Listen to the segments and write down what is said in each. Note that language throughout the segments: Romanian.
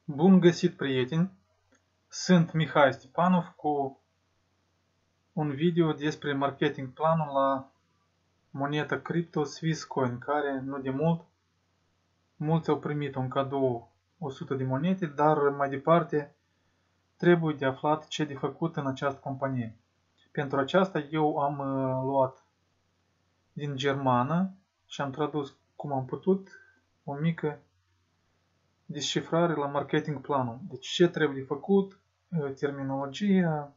Bun găsit, prieteni! Sunt Mihai Stepanov cu un video despre marketing planul la moneda cripto Swisscoin, care nu de mult mulți au primit un cadou 100 de monede, dar mai departe trebuie de aflat ce de făcut în această companie. Pentru aceasta eu am luat din germană și am tradus cum am putut o mică descifrare la marketing planul. Deci ce trebuie de făcut, terminologia,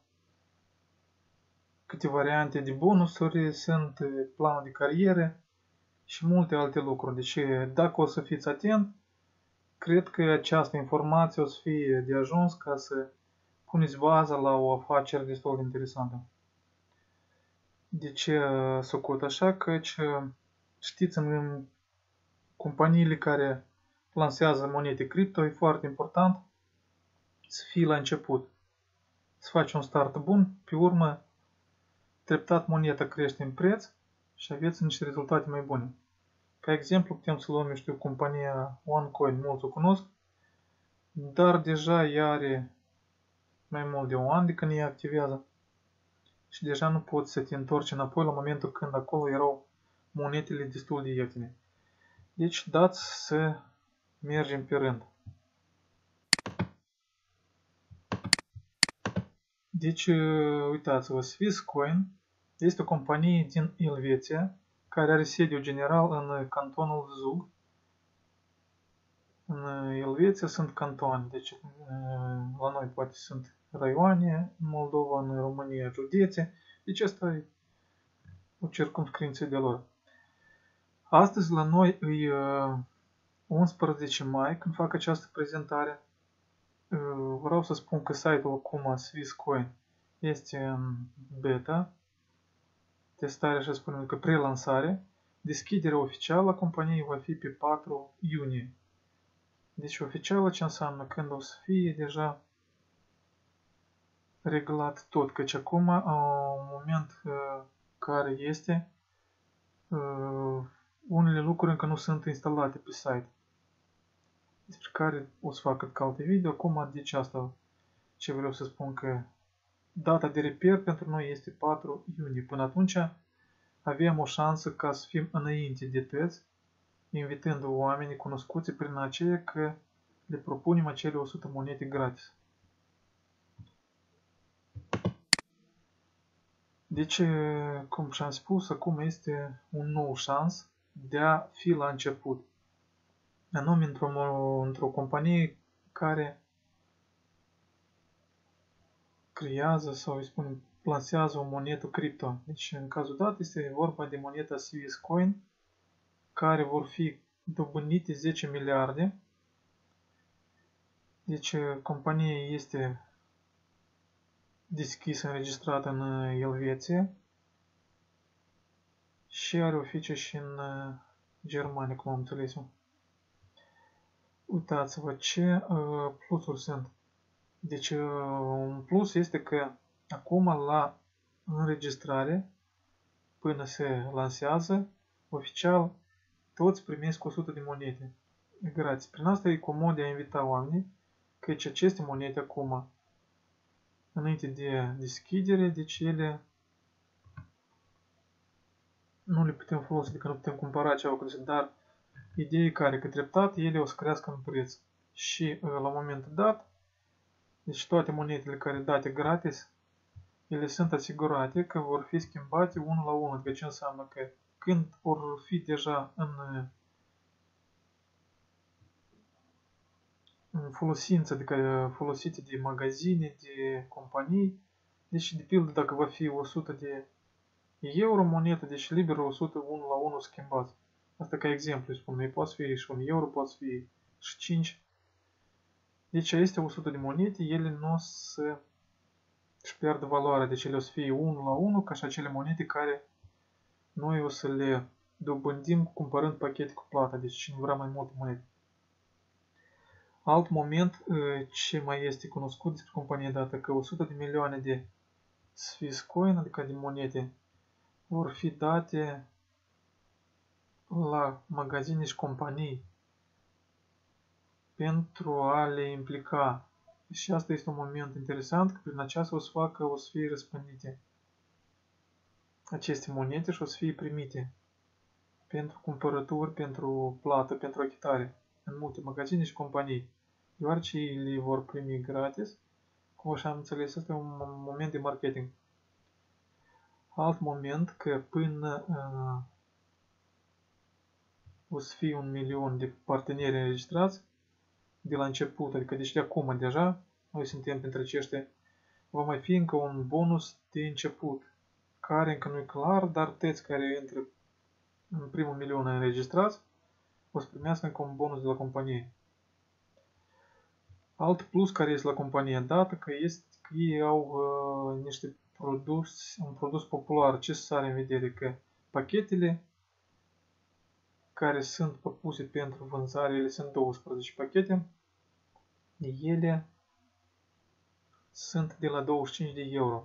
câte variante de bonusuri sunt, planul de carieră și multe alte lucruri. Deci dacă o să fiți atent, cred că această informație o să fie de ajuns ca să puneți baza la o afacere destul de interesantă. De ce socot așa? Căci știți, în companiile care lansează monede cripto e foarte important să fii la început. Să faci un start bun, pe urmă treptat moneda crește în preț și aveți niște rezultate mai bune. Ca exemplu putem să luăm, eu știu, compania OneCoin, mulți o cunosc, dar deja ea are mai mult de un an de când ea activează și deja nu poți să te întorci înapoi la momentul când acolo erau monedele destul de ieftine. Deci dați să mergem pe rând. Deci, uitați-vă, Swisscoin este o companie din Elveția care are sediu general în cantonul Zug. În Elveția sunt cantoane, deci la noi poate sunt raioane, în Moldova, în România, județe. Deci asta e o circumscripție de lor. Astăzi la noi e 11 mai când fac această prezentare. Vreau să spun că site-ul acum Swisscoin este în beta, testare, așa spunem că pre-lansare. Deschiderea oficială a companiei va fi pe 4 iunie. Deci oficială ce înseamnă când o să fie deja reglat tot, căci acum, în moment care este, unele lucruri încă nu sunt instalate pe site, despre care o să fac alte video. Acum, deci asta ce vreau să spun, că data de reper pentru noi este 4 iunie. Până atunci avem o șansă ca să fim înainte de toți, invitând oamenii cunoscuți prin aceea că le propunem acele 100 monede gratis. Deci, cum și-am spus, acum este un nou șans de a fi la început. Anume într-o companie care creează sau, îi spunem, lansează o monedă cripto. Deci, în cazul dat, este vorba de moneda Swisscoin, care vor fi dobândite 10 miliarde. Deci, compania este deschisă, înregistrată în Elveția și are oficiu și în Germania, cum am înțeles eu. Uitați-vă ce plusuri sunt. Deci, un plus este că acum la înregistrare, până se lansează, oficial, toți primesc 100 de monede gratis. Prin asta e comod de a invita oamenii, căci aceste monede acum, înainte de deschidere, deci ele nu le putem folosi, adică nu putem cumpăra ceva, dar ideea e care, că treptat ele o să crească în preț. Și la momentul dat, deci toate monedele care date gratis, ele sunt asigurate că vor fi schimbate unul la unul. Adică ce înseamnă că când vor fi deja în folosință, adică folosite de magazine, de companii, deci de pildă dacă va fi 100 de euro monedă, deci liber 100 1 la 1 schimbați. Asta ca exemplu, spun, mai poate fi și 1 euro, poate fi și 5. Deci este 100 de monede, ele nu o să își pierdă valoarea, deci ele o să fie 1 la 1, ca și acele monede care noi o să le dobândim cumpărând pachete cu plata, deci cine vrea mai multe monede. Alt moment ce mai este cunoscut despre compania dată, că 100 de milioane de Swisscoin, adică de monede, vor fi date la magazine și companii pentru a le implica. Și asta este un moment interesant, că prin aceasta o să fie răspândite aceste monede și o să fie primite pentru cumpărături, pentru plată, pentru achitare în multe magazine și companii. Deoarece le vor primi gratis, cum așa am înțeles, este un moment de marketing. Alt moment că până o să fie 1.000.000 de parteneri înregistrați de la început, adică deci de acum deja, noi suntem printre aceștia, va mai fi încă un bonus de început, care încă nu e clar, dar toți care intră în primul 1.000.000 înregistrați o să primească încă un bonus de la companie. Alt plus care este la compania dată, că este că ei au un produs popular. Ce să are în vedere? Că pachetele care sunt propuse pentru vânzare, ele sunt 12 pachete, ele sunt de la 25 de euro.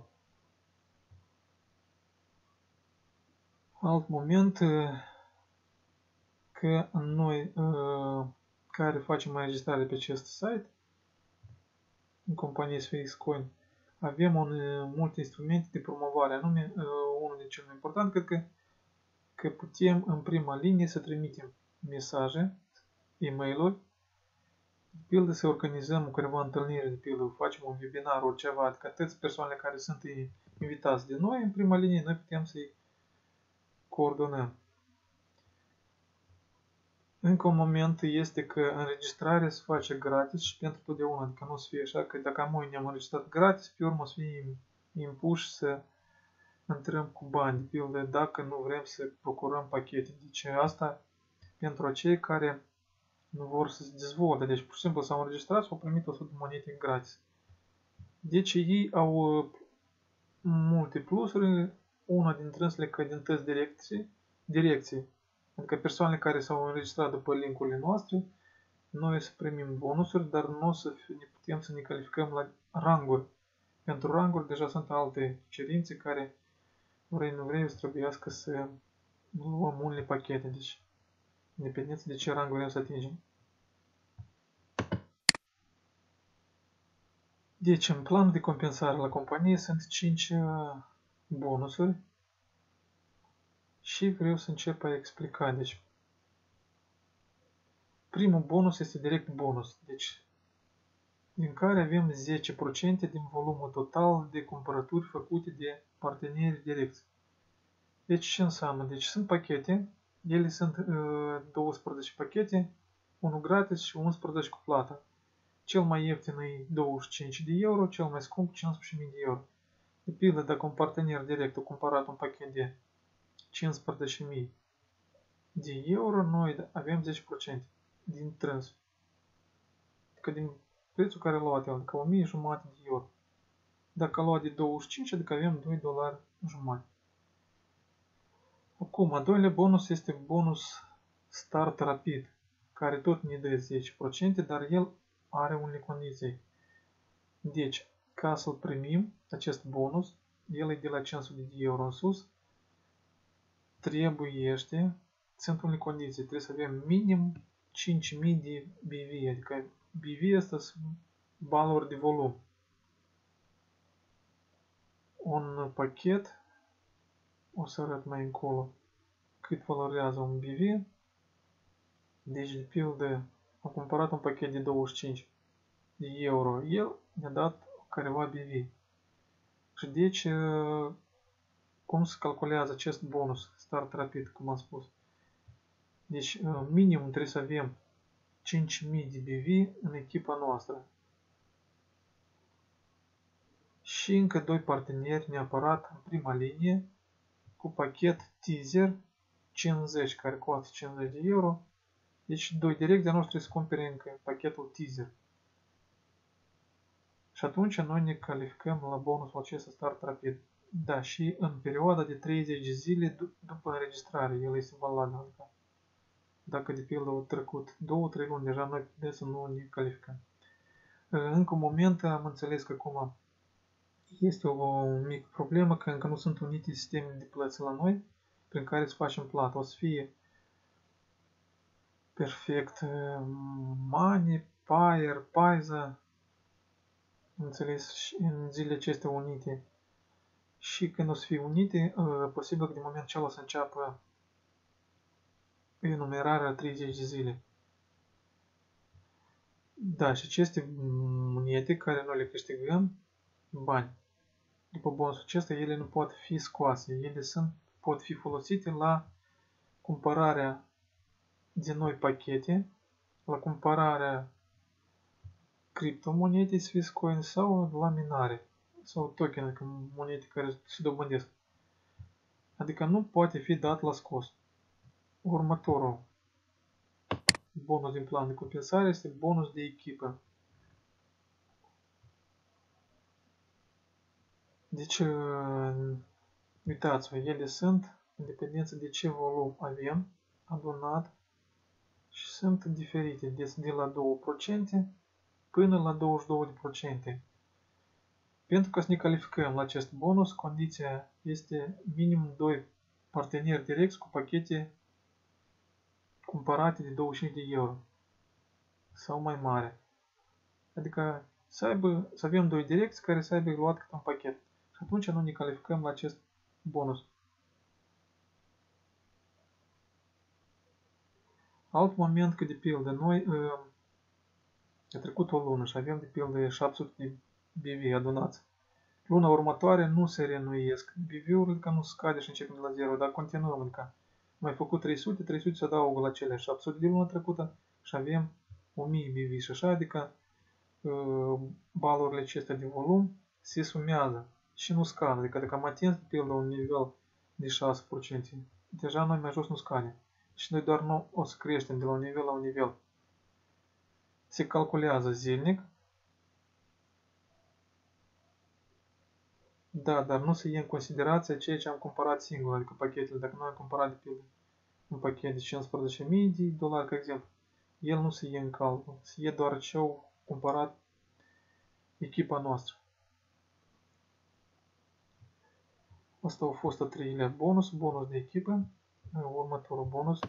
Alt moment că noi care facem înregistrare pe acest site, în companie SFX Coin, avem multe instrumente de promovare, anume unul din cel mai important, cred că putem în prima linie să trimitem mesaje, e-mail-uri, de pildă să organizăm careva întâlniri, de pildă facem un webinar, oriceva, adică atâți persoanele care sunt invitați de noi, în prima linie noi putem să-i coordonăm. Încă un moment este că înregistrarea se face gratis și pentru totdeauna, adică nu o să fie așa că dacă noi ne-am înregistrat gratis, pe urmă o să fie impuși să intrăm cu bani, de pildă dacă nu vrem să procurăm pachete. Deci asta pentru acei care nu vor să se dezvolte, deci pur și simplu s-au înregistrat și au primit 100 de monede gratis. Deci ei au multe plusuri, una dintre ele că din tăți direcții. Adică persoanele care s-au înregistrat după link-urile noastre, noi o să primim bonusuri, dar nu o să ne putem să ne calificăm la ranguri. Pentru ranguri deja sunt alte cerințe care vrei nu vrei, o să trebuiască să luăm unele pachete, deci independență de ce rang vrem să atingem. Deci în planul de compensare la companie sunt 5 bonusuri și vreau să încep a explica. Deci primul bonus este direct bonus, deci din care avem 10% din volumul total de cumpărături făcute de parteneri direcți. Deci ce înseamnă? Deci sunt pachete, ele sunt 12 pachete, unul gratis și 11 cu plată. Cel mai ieftin e 25 de euro, cel mai scump 15.000 de euro. De pildă, dacă un partener direct a cumpărat un pachet de 15.000 de euro, noi avem 10% din trans. Adică din prețul care a luat el, adică 1.500 de euro. Dacă a luat de 25, adică avem $2,50. Acum, a doilea bonus este bonus Start Rapid, care tot ne dă 10%, dar el are unele condiții. Deci, ca să-l primim, acest bonus, el e de la 500 de euro în sus, sunt unele condiții, trebuie să avem minim 5.000 de BV, adică BV asta sunt valori de volum. Un pachet, o să arăt mai încolo cât valorează un BV. Deci, de pildă, am cumpărat un pachet de 25 de euro, el ne-a dat careva BV. Și deci, cum se calculează acest bonus Start Rapid, cum am spus? Deci, minim trebuie să avem 5.000 de BV în echipa noastră. Și încă 2 parteneri neapărat în prima linie cu pachet teaser 50, care costă 50 de euro. Deci 2 direct de noștri să cumpere încă pachetul teaser. Și atunci noi ne calificăm la bonusul acesta Start Rapid. Da, și în perioada de 30 de zile după înregistrare, el este valabil. Dacă de pildă au trecut 2-3 luni, deja noi putem să nu ne calificăm. Încă un moment am înțeles că acum este o mică problemă, că încă nu sunt unite sistemele de plăți la noi, prin care să facem plată. O să fie Perfect Money, Pair, Paisa, înțeles, în zilele acestea unite. Și când o să fie unite, posibil că din momentul acela o să înceapă enumerarea 30 de zile. Da, și aceste monede care noi le câștigăm, bani, după bonusul acesta, ele nu pot fi scoase. Ele pot fi folosite la cumpărarea de noi pachete, la cumpărarea criptomonede, Swisscoin sau la minare sau token, adică monede care se dobândesc. Adică nu poate fi dat la scos. Următorul bonus din plan de compensare este bonus de echipă. Deci, uitați-vă, ele sunt în dependență de ce volum avem adunat și sunt diferite, deci de la 2% până la 22%. Pentru ca să ne calificăm la acest bonus, condiția este minim 2 parteneri direcți cu pachete cumpărate de 25 de euro sau mai mare. Adică să avem 2 direcți care să aibă luat câte un pachet. Și atunci nu ne calificăm la acest bonus. Alt moment că de pildă noi a trecut o lună și avem de pildă 700 de BV adunați. Luna următoare nu se reînnoiesc. BV-urile că nu scade și începem de la 0, dar continuăm. Adică mai făcut 300, 300 se adaugă la cele 700 de luna trecută și avem 1000 BV și așa, adică balurile acestea de volum se sumează și nu scade. Adică dacă am atins de pildă un nivel de 6%, deja noi mai jos nu scade. Și noi doar nu o să creștem de la un nivel la un nivel. Se calculează zilnic. Da, dar nu se ia în considerație ceea ce am cumpărat singur, adică pachetele. Dacă noi am cumpărat de pildă un pachet de 15.000 de dolari, ca exemplu, el nu se ia în calcul. Se ia doar ce au cumpărat echipa noastră. Asta a fost a treilea bonus de echipă. Următorul bonus.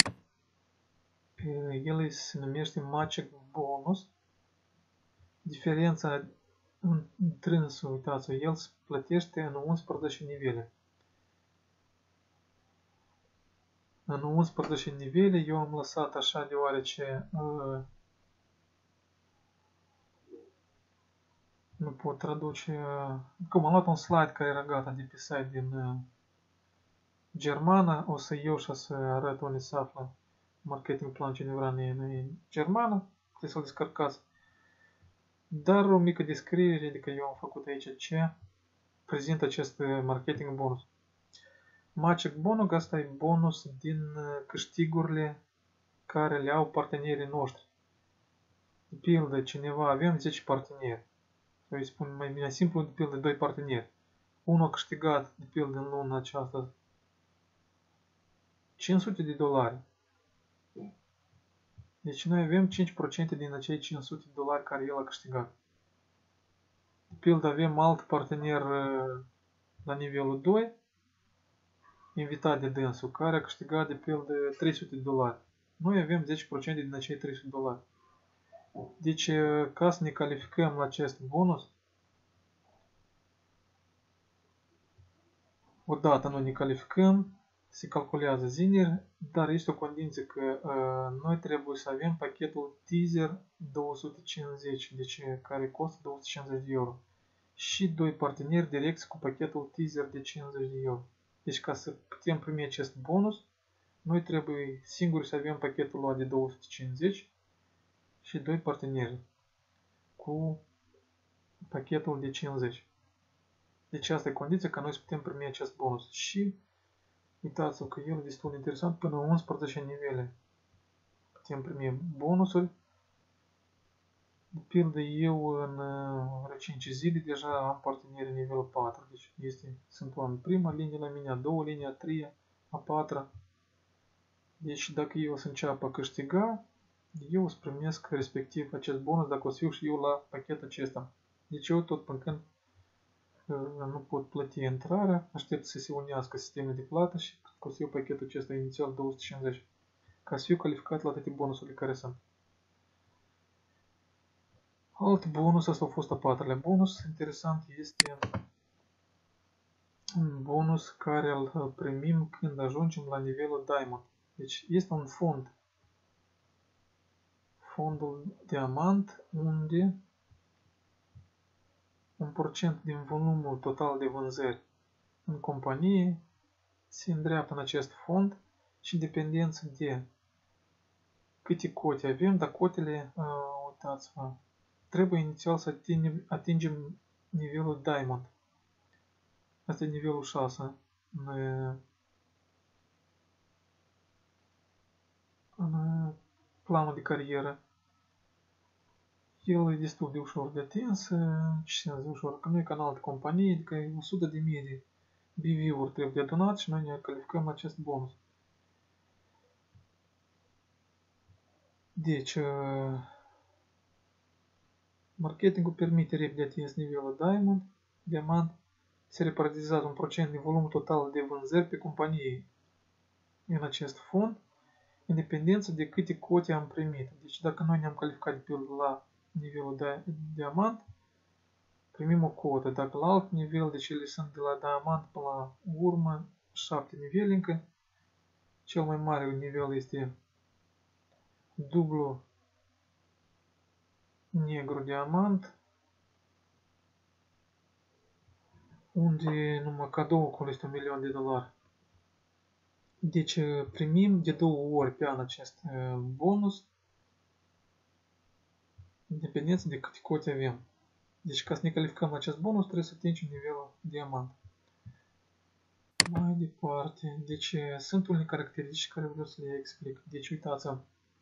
El se numește Magic Bonus. Diferența întrânsul, uitați-vă, el se plătește în 11 nivele. În 11 nivele eu am lăsat așa deoarece nu pot traduce. Cum am luat un slide care era gata de pe site din germană, o să iau și o să arăt unde se află marketing plan cineva în germană, puteți să-l descărcați. Dar o mică descriere, adică eu am făcut aici ce prezintă acest marketing bonus. Magic Bonus, asta e bonus din câștigurile care le au partenerii noștri. De pildă, cineva, avem 10 parteneri. Sau îi spun mai bine simplu, de pildă, 2 parteneri. Unul a câștigat, de pildă, în luna aceasta 500 de dolari. Deci noi avem 5% din acei 500 de dolari care el a câștigat. De pildă, avem alt partener la nivelul 2, invitat de dânsul, care a câștigat de pildă 300 de dolari. Noi avem 10% din acei 300 de dolari. Deci, ca să ne calificăm la acest bonus, odată noi ne calificăm, se calculează zilnic, dar este o condiție că noi trebuie să avem pachetul teaser 250, deci care costă 250 de euro. Și 2 parteneri direcți cu pachetul teaser de 50 de euro. Deci ca să putem primi acest bonus, noi trebuie singuri să avem pachetul ăla de 250 și 2 parteneri cu pachetul de 50. Deci asta e condiția ca noi să putem primi acest bonus. Și uitați-vă că el e destul de interesant, până la 11 nivele putem primi bonusuri. De pildă, eu în 5 zile deja am parteneri nivelul 4. Deci sunt în prima linie la mine, a doua linie, a treia, a patra. Deci dacă eu o să înceapă a câștiga, eu o să primesc respectiv acest bonus dacă o să fiu și eu la pachetul acesta. Deci eu tot până când nu pot plăti intrarea, aștept să se unească sistemul de plată și o să iau pachetul acesta inițial 250 ca să fiu calificat la toate bonusurile care sunt. Alt bonus, asta a fost a patrulea bonus, interesant este un bonus care îl primim când ajungem la nivelul Diamond. Deci este un fond, fondul Diamant, unde 1% din volumul total de vânzări în companie se îndreaptă în acest fond și în dependență de câte cote avem, dar cotele, uitați-vă, trebuie inițial să atingem nivelul Diamond. Asta e nivelul 6 în planul de carieră. El e destul de ușor de atins, ce înseamnă ușor? Că nu e canal de companie, adică 100.000 de BV-uri trebuie de adunat și noi ne calificăm la acest bonus. Deci, marketingul permite repede atins nivelul Diamant, se repartizează un procent din volumul total de vânzări pe companie în acest fond, independență de câte cote am primit. Deci dacă noi ne-am calificat de pildă la nivelul Diamant, primim o cotă. Dacă la alt nivel, deci ele sunt de la Diamant până la urmă, 7 nivele încă. Cel mai mare nivel este dublu negru diamant, unde numai cadou acolo este $1.000.000. Deci primim de 2 ori pe an acest bonus, în dependență de câte cote avem. Deci ca să ne calificăm la acest bonus trebuie să atingem nivelul diamant. Mai departe, deci sunt unele caracteristici care vreau să le explic. Deci uitați-vă,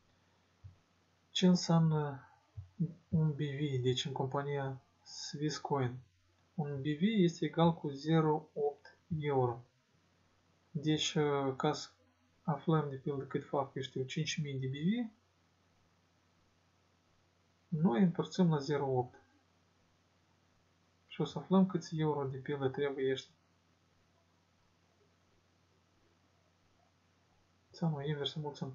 ce înseamnă un BV, deci în compania Swisscoin. Un BV este egal cu 0,8 euro. Deci ca să aflăm de pildă cât fac, eu știu, 5.000 de BV, noi împărțim la 0,8. Și o să aflăm câți euro de pildă trebuie ăștia. Sau invers să mulțim.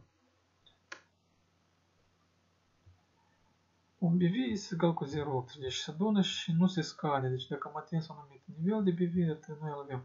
Un BV este egal cu 0,8, deci se adună și nu se scade. Deci dacă am atins un anumit nivel de BV, atunci noi îl avem.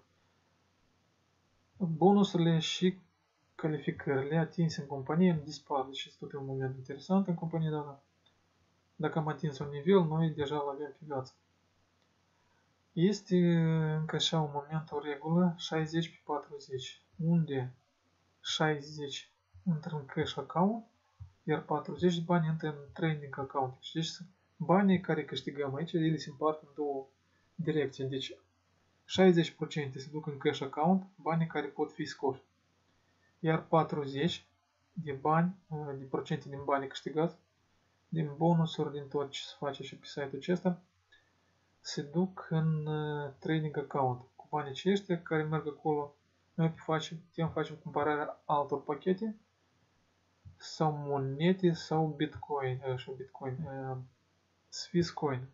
Bonusurile și calificările atinse în companie nu dispar. Deci este tot un moment interesant în companie, dar dacă am atins un nivel, noi deja îl avem pe viață. Este încă așa un moment, o regulă, 60 pe 40, unde 60 intră în cash account, iar 40 de bani intră în trading account. Deci banii care câștigăm aici, ele se împart în două direcții. Deci 60% se duc în cash account, banii care pot fi scoși. Iar 40 de bani, de procente din banii câștigați, din bonusuri, din tot ce se face și pe site-ul acesta, se duc în trading account. Cu banii aceștia care merg acolo, noi putem face cumpărarea altor pachete sau monede sau bitcoin, Swisscoin.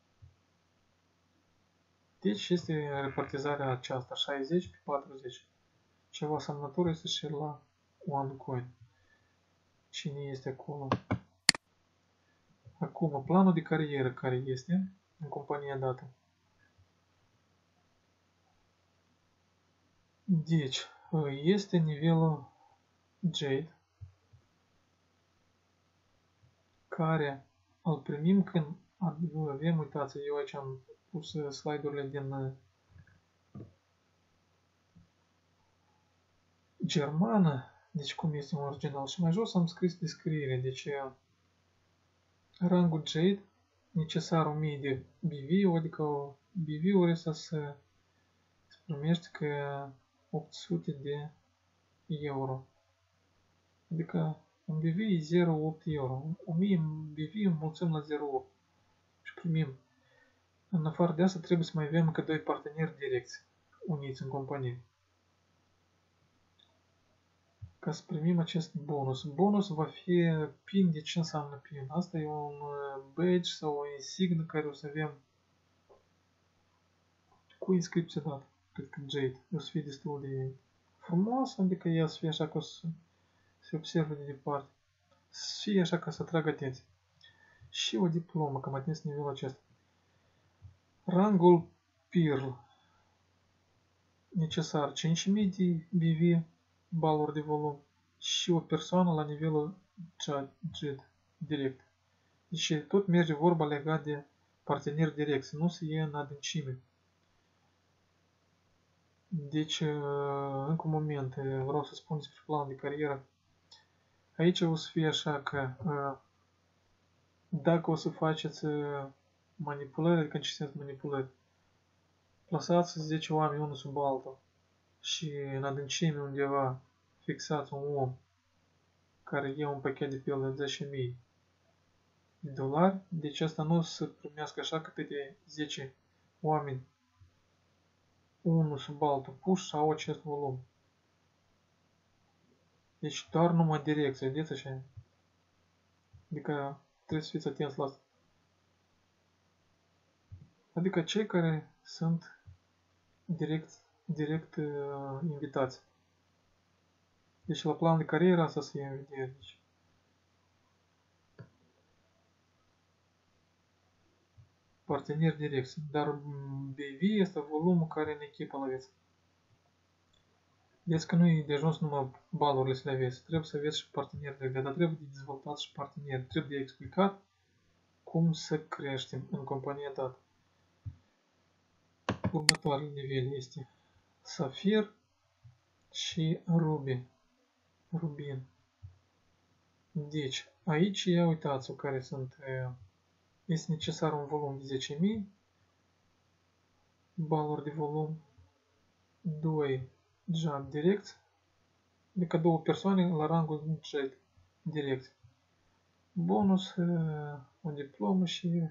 Deci este repartizarea aceasta, 60 pe 40. Ceva asemănător este și la OneCoin. Cine este acolo? Acum, planul de carieră care este în compania dată. Deci, este nivelul Jade, care îl primim când avem, uitați, eu aici am pus slide-urile din germană, deci cum este în original, și mai jos am scris descriere, deci rangul Jade, necesar 1000 de BV, adică BV-uri să se primește că 800 de euro, adică un BV e 0,8 euro, 1000 BV înmulțim la 0,8 și primim. În afară de asta trebuie să mai avem încă 2 parteneri direcți uniți în companie. Ca să primim acest bonus. Bonus va fi PIN. De ce înseamnă PIN? Asta e un badge sau o insignă care o să avem cu inscripție dată. Cred că Jade o să fie destul de frumos, adică ea să fie așa că o să se observe de departe. Să fie așa ca să atragă atenție. și o diplomă, că am atins nivelul acesta. Rangul PIRL, necesar 5000 de BV, baluri de volum, și o persoană la nivelul JIT, direct. Deci tot merge vorba legat de parteneri direct, nu se ie în adâncime. Deci, încă un moment, vreau să spun despre planul de carieră. Aici o să fie așa că dacă o să faceți manipulări, adică în ce sens manipulări, plasați 10 oameni unul sub altul și în adâncime undeva fixați un om care ia un pachet de pildă de 10.000 de dolari, deci asta nu o să primească așa câte 10 oameni unul sub altul puși sau acest volum. Deci doar numai direcție, vedeți așa? Adică trebuie să fiți atenți la asta. Adică cei care sunt direct invitați. Deci la plan de carieră asta se ia în vedere. Deci. Partener direct. Dar BV este volumul care în echipă îl aveți. Vedeți că nu e de ajuns numai balurile să le aveți. Trebuie să aveți și parteneri direct. Dar trebuie de dezvoltat și parteneri. Trebuie de explicat cum să creștem în compania dată. Următoarele nivel este Safir și Rubin. Deci, aici ia uitați-o care sunt. Este necesar un volum de 10.000 baluri de volum, 2 job direct, adică două persoane la rangul jet direct. Bonus, o diplomă și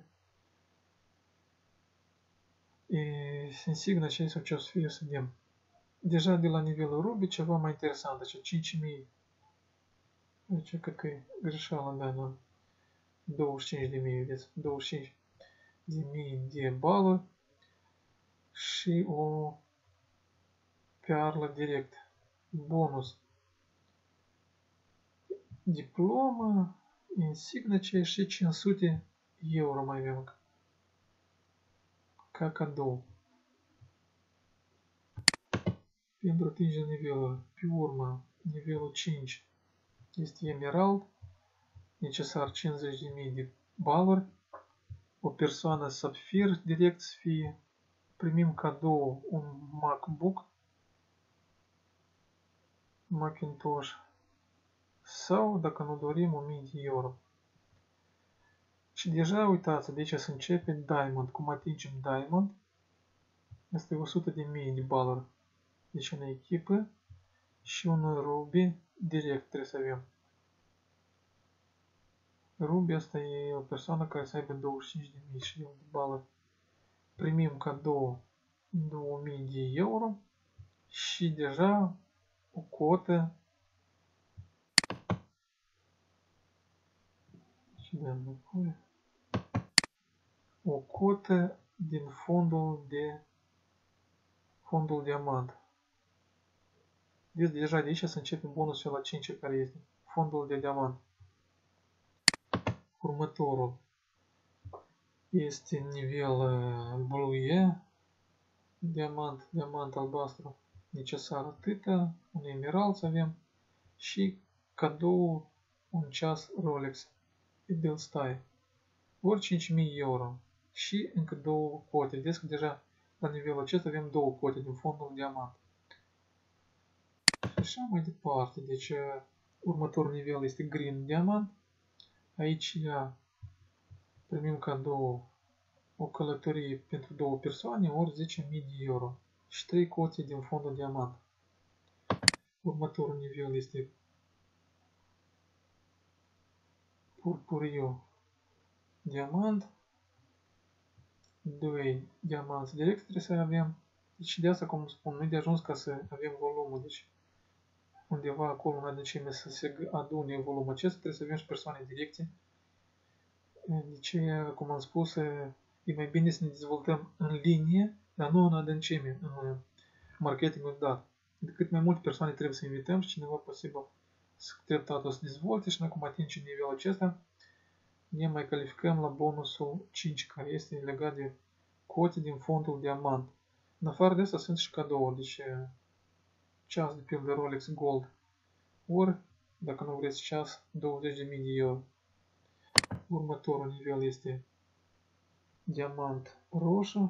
insigna și sau ce o să fie să vedem. Deja de la nivelul Ruby ceva mai interesant, așa 5.000. Aici cred că e greșeală, da, la 25.000, vedeți, 25.000 de baluri și o perlă direct. Bonus. Diplomă, insignație și 500 euro mai avem ca cadou. Pentru atingerea nivelului. Pe urmă, nivelul 5 este Emerald, necesar 50.000 de baluri. O persoană Sapphire direct să fie. Primim cadou un MacBook, Macintosh sau, dacă nu dorim, 1000 de euro. Și deja, uitați, de aici să începe Diamond. Cum atingem Diamond, este 100.000 de baluri. Deci în echipă și un Ruby direct trebuie să avem. Ruby asta e o persoană care să aibă 25.000 și de baluri. Primim cadou 2000 de euro și deja o cotă și dăm înapoi. O cotă din fondul diamant. Deci deja de aici să începem bonusul la 5 care este fondul de diamant. Următorul este nivel blue, diamant albastru, necesar atâta, un emerald să avem și cadou un ceas Rolex Idel Style, ori 5.000 euro și încă două cote. Vedeți că deja la nivelul acesta avem două cote din fondul diamant. Și așa mai departe, deci următorul nivel este Green Diamant. Aici primim cadou o călătorie pentru două persoane, ori 10.000 de euro și 3 cote din fondul diamant. Următorul nivel este Purpuriu Diamant. 2 diamanți direct trebuie să avem. Deci de asta, cum spun, nu e de ajuns ca să avem volumul. Deci undeva acolo în adâncime să se adune volumul acesta, trebuie să avem și persoane directe. Deci, cum am spus, e mai bine să ne dezvoltăm în linie, dar nu în adâncime, în marketingul dat. De cât mai multe persoane trebuie să invităm și cineva posibil să treptat o să dezvolte și noi cum atingem nivelul acesta, ne mai calificăm la bonusul 5, care este legat de cote din fondul diamant. În afară de asta sunt și cadouri, deci ceas de pildă Rolex Gold, ori, dacă nu vreți ceas, 20.000 de euro. Următorul nivel este diamant roșu.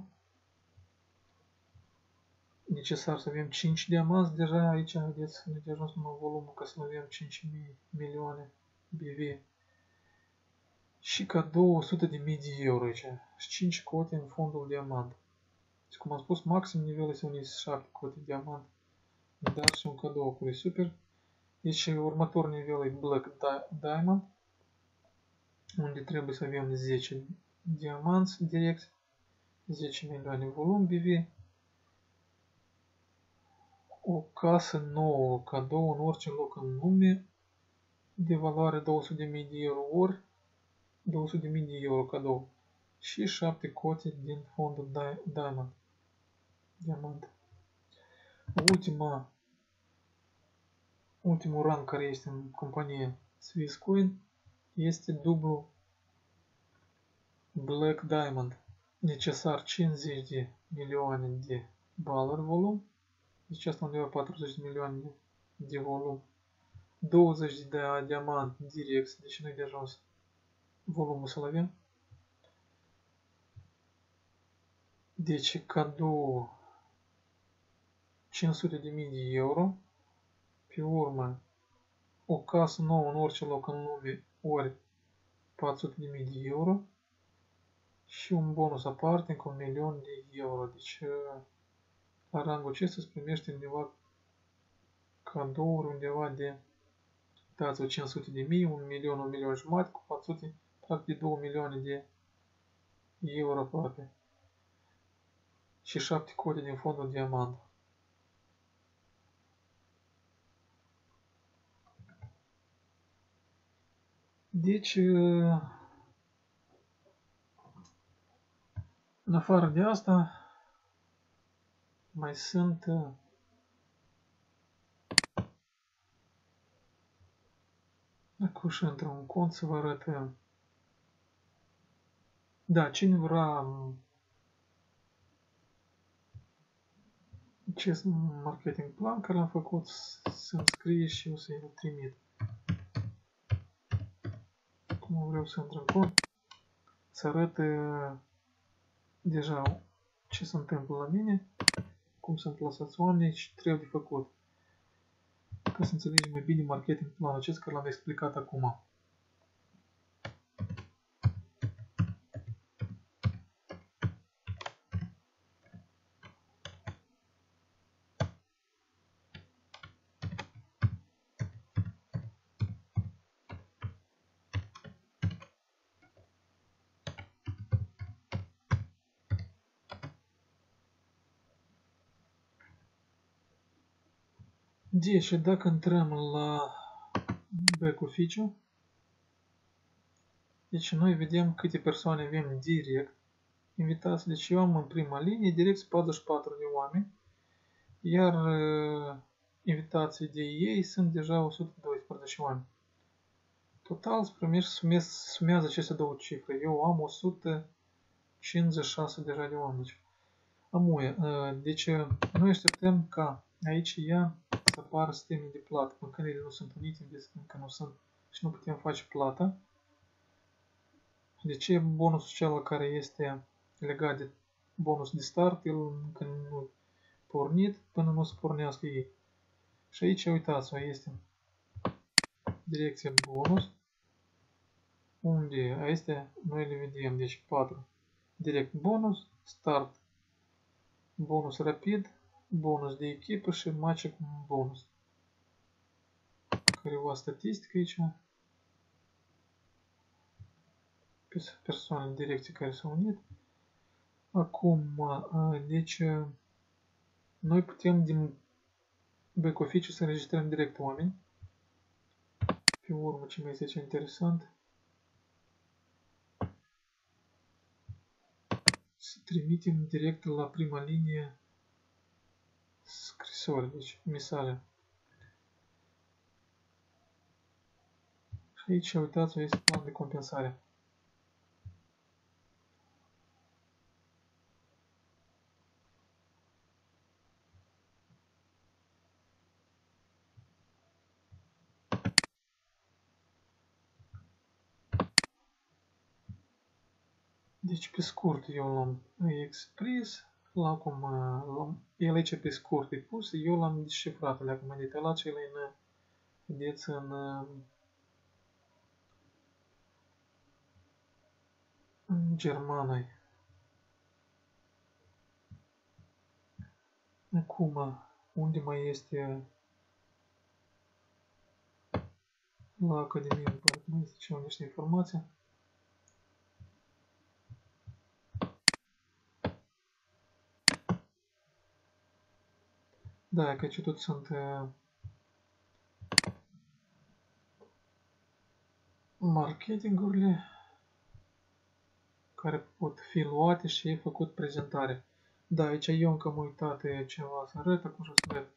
Necesar să avem 5 diamanți deja aici, vedeți, ne de ajuns numai volumul ca să avem 5 milioane BV. Și cadou 100.000 de euro aici, și 5 cote în fondul diamant. Și cum am spus, maxim nivel este unii 7 cote diamant, dar și un cadou acolo e super. Deci următorul nivel e Black Diamond, unde trebuie să avem 10 diamanți direct, 10 milioane volum BV, o casă nouă, cadou în orice loc în lume, de valoare 200.000 de euro, ori 200.000 de euro cadou, și 7 cote din fondul diamant. Ultimul rang care este în companie Swisscoin este dublu Black Diamond, necesar 50 de milioane de valori volum, deci asta undeva 40 de milioane de volum, 20 de diamant direct, deci nu-i de ajuns volumul să-l avem. Deci cadou 500.000 de euro, pe urmă o casă nouă în orice loc în lume, ori 400.000 de euro, și un bonus aparte cu 1.000.000 de euro. Deci la rangul acesta se primește undeva cadouri undeva de, dați-vă, 500.000, 1.000.000, 1.000.000 cu 400, practic 2 milioane de euro aproape. Și 7 cote din fondul diamant. Deci, în afară de asta, mai sunt acum și într-un cont să vă arăt. Da, cine vrea acest marketing plan care l-am făcut, să-mi scrie și eu să-i trimit. Acum vreau să intru în cont, să arăt deja ce se întâmplă la mine, cum sunt plasați oamenii și ce trebuie de făcut. Ca să înțelegem mai bine marketing planul acesta care l-am explicat acum. Deci, dacă intrăm la back office, deci noi vedem câte persoane avem direct invitați. Deci eu am în prima linie direct 44 de oameni, iar invitații de ei sunt deja 112 oameni. Total se primește, sumează aceste două cifre. Eu am 156 deja de oameni. Deci noi așteptăm ca aici ea să apară sisteme de plată. Până când ele nu sunt unite, încă nu sunt și nu putem face plata. Deci bonusul cel care este legat de bonus de start, el încă nu pornit până nu se pornească ei. Și aici, uitați-vă, este direcția bonus, unde astea noi le vedem, deci 4. Direct bonus, start, bonus rapid, bonus de echipă și match cu bonus. Careva statistică aici. Persoane, direcții care s-au unit. Acum, deci, noi putem din back office să înregistrăm direct oameni. Pe urmă, ce mai este aici interesant, să trimitem direct la prima linie scrisori, deci mesaje. Și aici, uitați-vă, este plan de compensare. Deci pe scurt eu l-am expris, acum el aici pe scurt e pus, eu l-am descifrat, acum detailat și el e vedeți în germană. Acum, unde mai este la Academie, parcă mai este ceva niște informații. Da, că aici tot sunt marketingurile care pot fi luate și e făcut prezentare. Da, aici eu încă am uitat ceva să arăt, acum și o să arăt.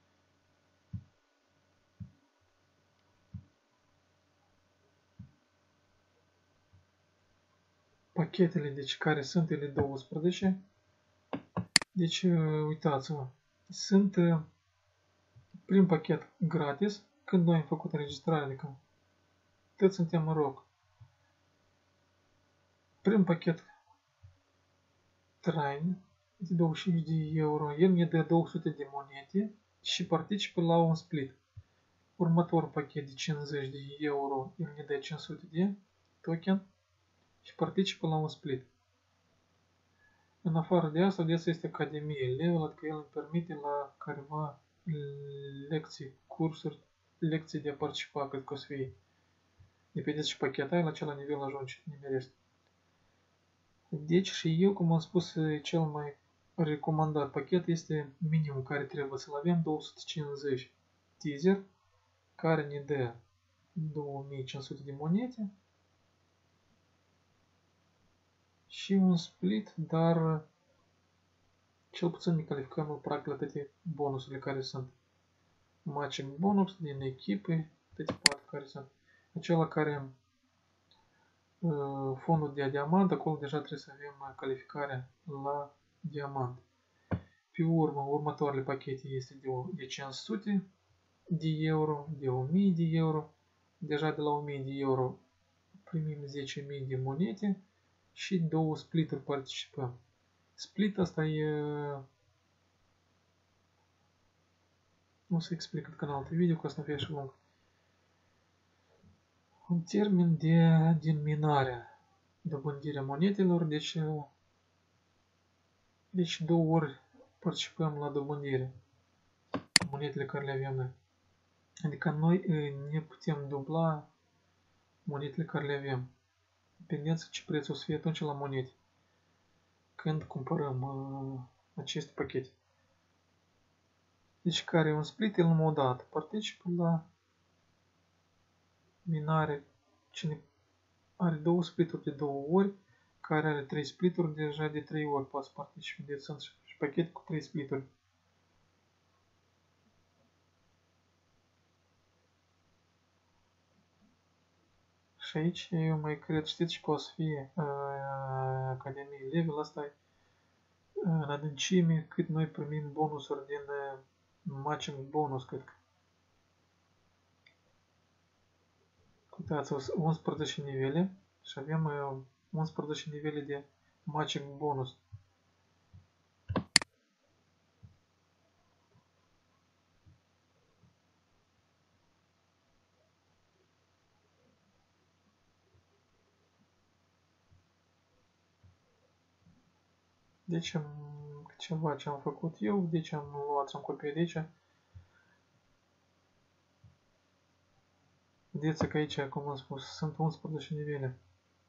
Pachetele, deci care sunt ele 12. Deci, uitați-vă, sunt prim pachet gratis, când noi am făcut înregistrare, adică tot suntem în ROC. Prim pachet Train de 25 de euro, el ne dă 200 de monede și participă la un split. Următorul pachet de 50 de euro, el ne dă 500 de token și participă la un split. În afară de asta, este Academie Level, adică el îmi permite la careva lecții, cursuri, lecții de a participa, cred că o să fie. Depinde și pachet ai, la acela nivel ajungi, nimerești. Deci și eu, cum am spus, cel mai recomandat pachet este minimul care trebuie să-l avem, 250 teaser, care ne dă 2500 de monede și un split, dar cel puțin ne calificăm practic la toate bonusurile care sunt. Matching bonus din echipe, toate patru care sunt. Acela care fondul de diamant, acolo deja trebuie să avem calificarea la diamant. Pe urmă, următoarele pachete este de 500 de euro, de 1000 de euro. Deja de la 1000 de euro primim 10.000 de monede și două splituri participăm. Split asta e... O să explic în alt video, că asta fie și lung. Un termen din minarea, dobândirea monedelor, deci două ori participăm la dobândire monedele care le avem noi. Adică noi ne putem dubla monedele care le avem. Dependență ce preț o să fie atunci la monede. Când cumpărăm aceste pachete. Deci care e un split, el numai o dată participă la minare. Cine are două splituri de două ori, care are 3 splituri, deja de 3 ori poate să participe. Deci sunt și pachete cu 3 splituri. Și aici eu mai cred, știți ce poate să fie Academie Level, asta e în adâncime cât noi primim bonusuri din matching bonus, cred că. Uitați-vă, 11 nivele și avem 11 nivele de matching bonus. Deci ceva ce am făcut eu, deci am luat în copie de aici. Vedeți că aici, cum am spus, sunt 11 nivele.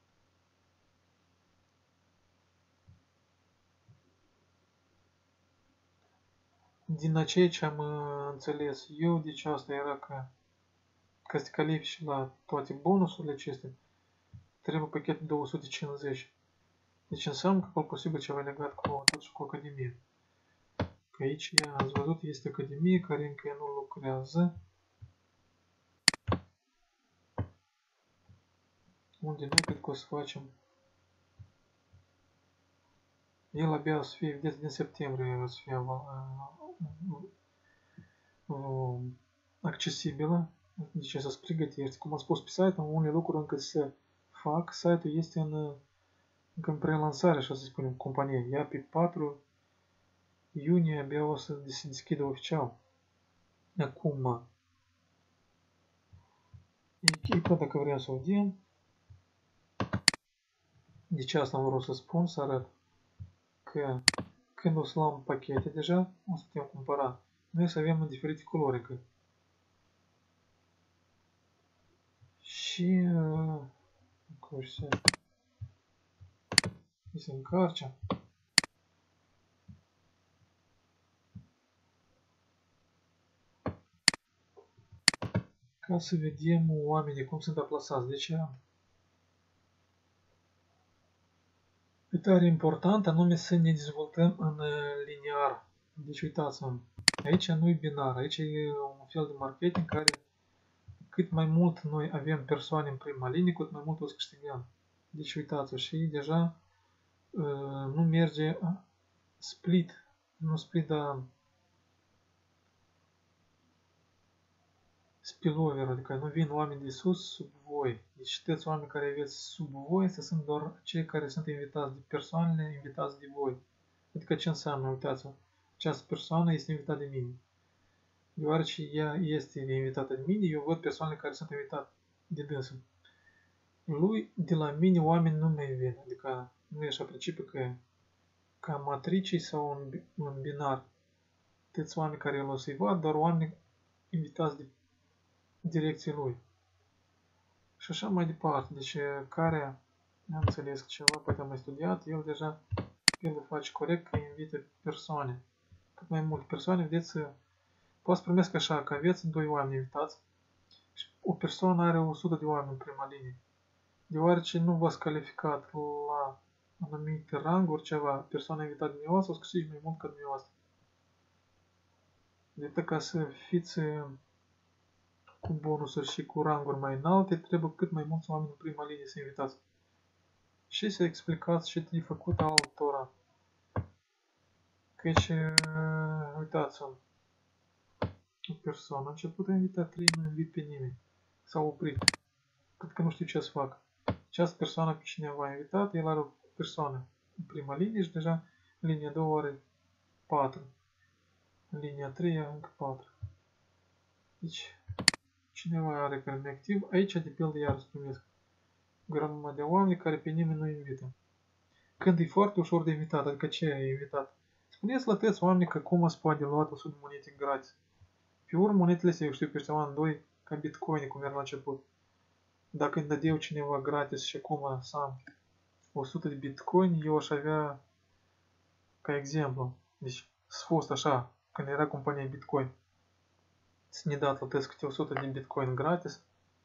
Din ceea ce am înțeles eu, deci asta era că să te califici la toate bonusurile acestea, trebuie pachetul 250. Deci înseamnă că acolo posibil ceva legat cu totuși cu Academie. Că aici, ați văzut, este Academie care încă nu lucrează. Unde noi cred că o să facem. El abia o să fie, vedeți, din septembrie o să fie accesibilă. Deci să-ți pregătești. Cum am spus pe site, unele lucruri încă se fac. Site-ul este în încă în prelansare, așa să spunem, companie. Ea pe 4 iunie abia o să se deschidă oficial. Acum, echipa, dacă vreau să o vedem, deci asta vreau să spun, să arăt că când o să luăm pachete deja, o să putem cumpăra. Noi să avem în diferite culori încă. Și se încarce. Ca să vedem oamenii cum sunt aplasați. Deci e tare important anume să ne dezvoltăm în liniar. Deci uitați-vă, aici nu e binar, aici e un fel de marketing care cât mai mult noi avem persoane în prima linie, cât mai mult o să câștigăm. Deci uitați-vă și deja nu merge split, nu split, dar spillover, adică nu vin oameni de sus sub voi. Deci știți, oameni care aveți sub voi, să sunt doar cei care sunt invitați de persoanele invitați de voi. Adică ce înseamnă, uitați-vă, această persoană este invitată de mine. Deoarece ea este invitată de mine, eu văd persoanele care sunt invitate de dânsul. Lui, de la mine, oameni nu mai vin, adică nu e așa principiu că ca matricii sau un binar. Toți oameni care el o să-i vad, doar oameni invitați de direcției lui. Și așa mai departe. Deci care am înțeles ceva, poate am mai studiat, el deja el face corect că invită persoane. Cât mai multe persoane, vedeți, poate să primesc așa, că aveți 2 oameni invitați și o persoană are 100 de oameni în prima linie. Deoarece nu v-ați calificat la anumite ranguri ceva, persoana invitată de dumneavoastră o să câștigi mai mult ca dumneavoastră. De ca să fiți cu bonusuri și cu ranguri mai înalte, trebuie cât mai mulți oameni în prima linie să invitați. Și să explicați ce de făcut altora. Căci, uitați-vă, o persoană a început a invita 3, nu invit pe nimeni. S-a oprit. Cred că nu știu ce să fac. Această persoană pe cineva a invitat, el are o persoană în prima linie și deja linia 2 are 4. În linia 3 încă 4. Deci, cineva are care nu e activ. Aici, de pildă, iar îți primesc grămadă de oameni care pe nimeni nu invită. Când e foarte ușor de invitat, adică ce e invitat? Spuneți la toți oamenii că cum se poate lua 100 de monede gratis. Pe urmă, monedele astea, eu știu pe ăștia oameni 2, ca bitcoin, cum era la început. Dacă îmi dădeau cineva gratis și acum să am 100 de bitcoin, eu aș avea, ca exemplu, deci s-a fost așa, când era compania Bitcoin, să ne dat la toți câte 100 de bitcoin gratis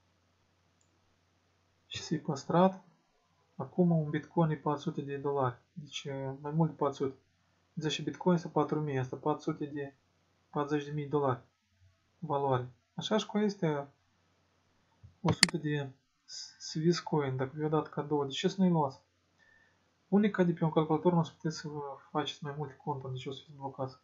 și să-i păstrat. Acum un bitcoin e 400 de dolari, deci mai mult de 400. 10 bitcoin sau 4000, asta 400 de 40.000 dolari valoare. Așa și cu este 100 de Swiss coin, dacă vi-o dat cadou, de ce să nu-i luați? Unica de pe un calculator nu o să puteți să vă faceți mai multe conturi, deci o să fiți blocați.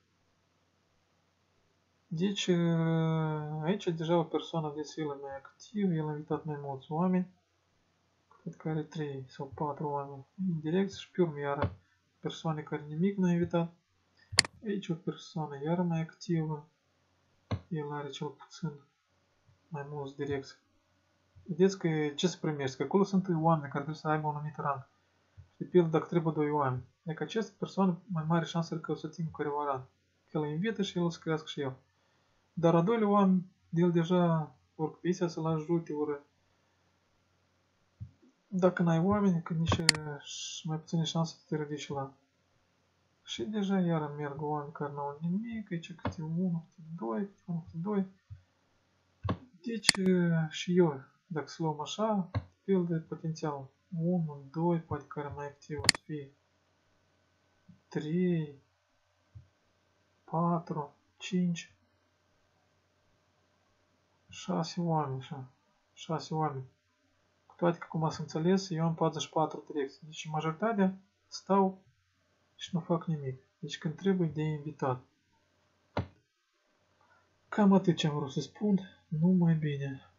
Deci aici deja o persoană de el mai activ, el a invitat mai mulți oameni, cred că are 3 sau 4 oameni indirect și pe urmă iară persoane care nimic nu a invitat. Aici o persoană iară mai activă, el are cel puțin mai mulți direcți. Vedeți că ce se primește, că acolo sunt oameni care trebuie să aibă un anumit rang. De pildă, dacă trebuie 2 oameni, dacă această persoană mai mare șansă că o să țină careva rang. Că el invită și el o să crească și el. Dar a doilea oameni, el deja ori comisia să-l ajute, ori dacă n-ai oameni, că nici mai puține șanse să te ridici la. Și deja iară merg oameni care n-au nimic, aici câte 1, câte 2, câte 1, câte 2. Deci și eu, dacă să luăm așa, pildă potențial 1, 2, poate care mai activ o să fie 3, 4, 5, 6 oameni așa, 6 oameni. Cu toate că, cum ați înțeles, eu am 44 direcții. Deci majoritatea stau și nu fac nimic. Deci când trebuie de invitat. Cam atât ce am vrut să spun. Numai bine.